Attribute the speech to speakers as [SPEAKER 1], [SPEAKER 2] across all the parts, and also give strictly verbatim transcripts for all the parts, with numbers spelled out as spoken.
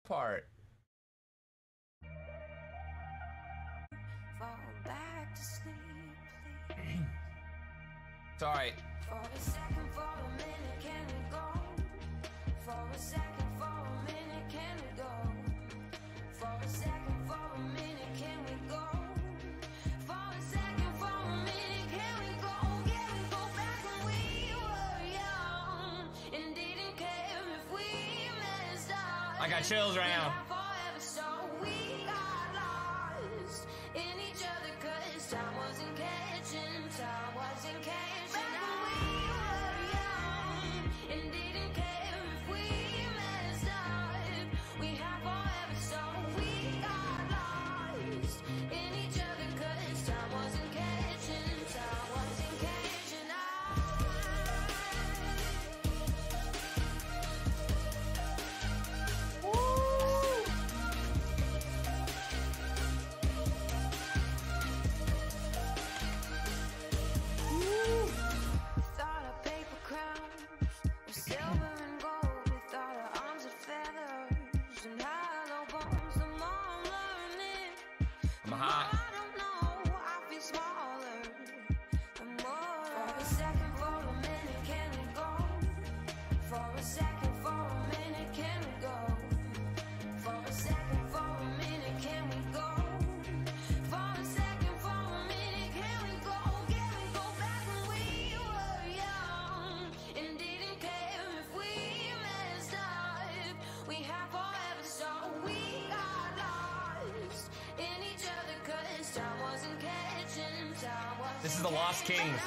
[SPEAKER 1] part.
[SPEAKER 2] Fall back to sleep, please.
[SPEAKER 1] Sorry.
[SPEAKER 2] For a second, for a minute, can we go? For a second, for a minute, can we go? For a second, for a minute, can we go? For a second, for a minute, can we go? Can we go back when we were young and didn't care if we messed up?
[SPEAKER 1] I got chills right now.
[SPEAKER 2] Forever, so we got lost in each other, 'cause time wasn't catching, time wasn't catching.
[SPEAKER 1] I'm hot.
[SPEAKER 2] I don't know, I feel smaller. The more. For a second, for a minute, can we go? For a second, for a minute, can we go? For a second, for a minute, can we go? For a second, for a minute, can we go? Can we go back when we were young and didn't care if we messed up? We have forever, so we got lost in each other, 'cause time wasn't catching, time wasn't.
[SPEAKER 1] This is the Lost Kings.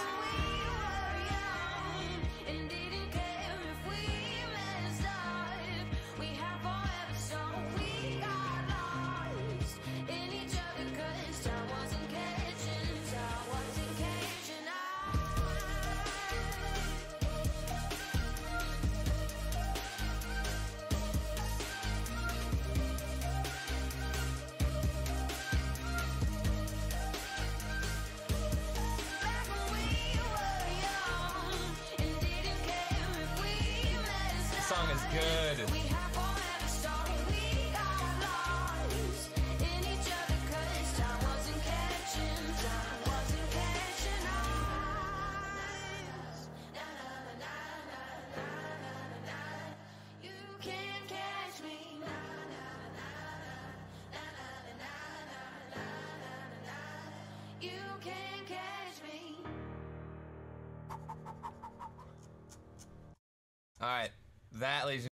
[SPEAKER 1] This song is good.
[SPEAKER 2] We have forever, so we got lost in each other, 'cause time wasn't catching, time wasn't catching us. Na, na, na, na, na, na, na, na. You can't catch me. Na, na, na, na, na, na, na, na, na, na, na. You can't catch me.
[SPEAKER 1] All right, that, ladies and